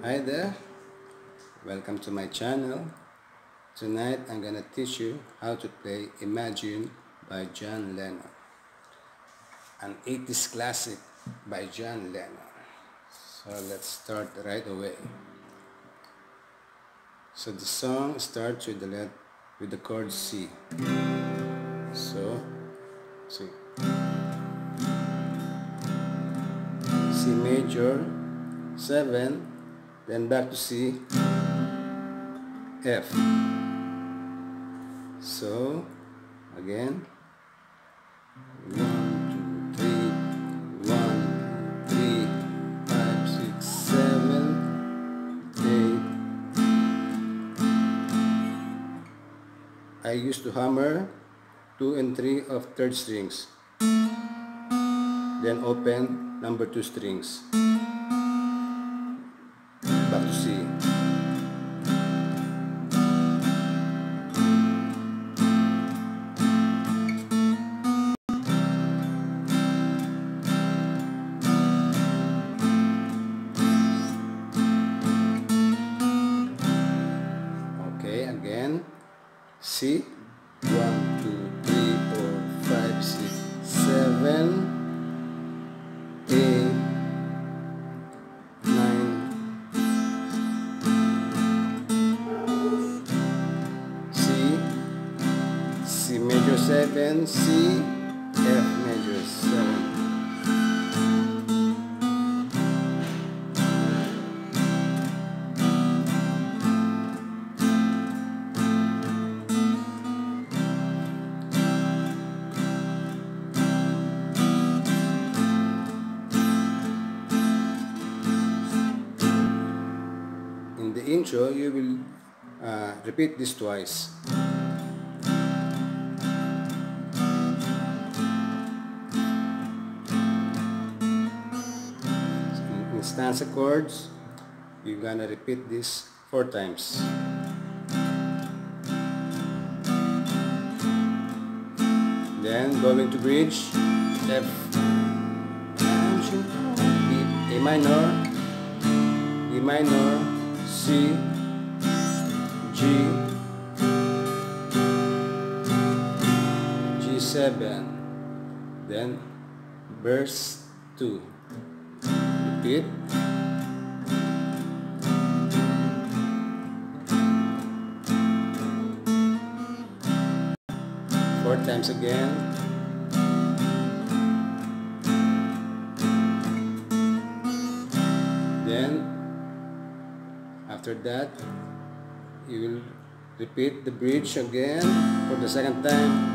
Hi there, welcome to my channel. Tonight I'm gonna teach you how to play Imagine by John Lennon, an 80s classic by John Lennon. So let's start right away. So the song starts with the chord C. So C major 7, then back to C, F. So again, 1, 2, 3, 1, 3, 5, 6, 7, 8. I used to hammer 2 and 3 of third strings, then open number 2 strings, back to C. Again, C, 1, 2, 3, 4, 5, 6, 7, 8, 9, C major 7, C, F major 7. In the intro, you will repeat this twice. In stanza chords, you're gonna repeat this 4 times. Then going to bridge, F, A minor, D minor, C, G, G7, then verse 2. Repeat. Four times again. Then after that, you will repeat the bridge again for the second time.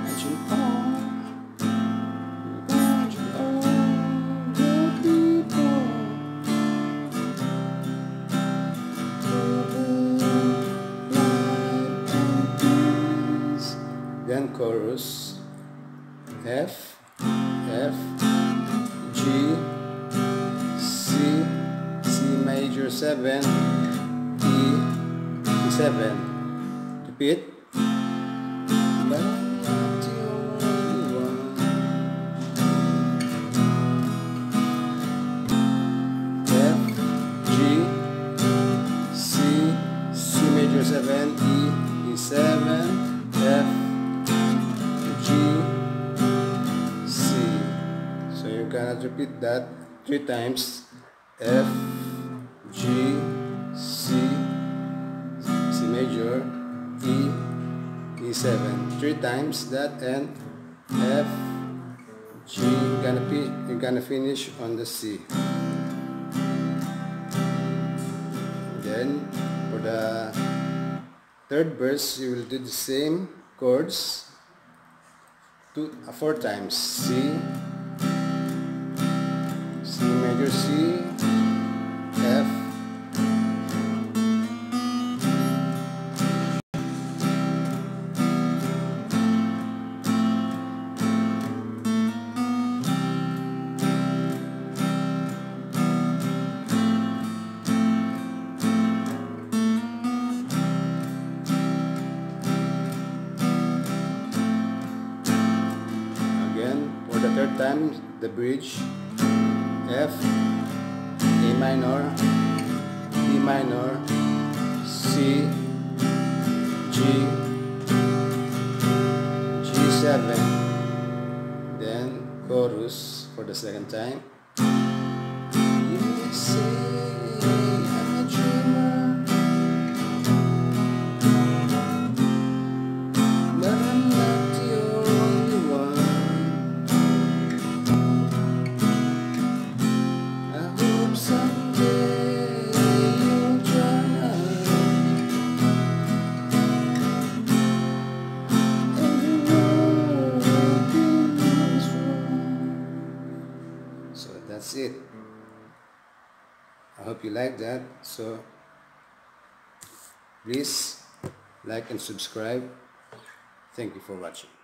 Then chorus, F, G, C major 7, E7. Repeat. F, G, C major 7, E7, F, G, C. So you cannot repeat that 3 times. F, G, C major, E7. 3 times that, and F, G. You're gonna finish on the C. Then for the third verse, you will do the same chords 4 times. C major, C, F, the third time, the bridge, F, A minor, D D minor, C, G, G7, then chorus for the second time. You say I'm a dreamer, but I'm not the only one. I hope someday you'll join us, and the world will be as one. So that's it. I hope you like that. So please like and subscribe. Thank you for watching.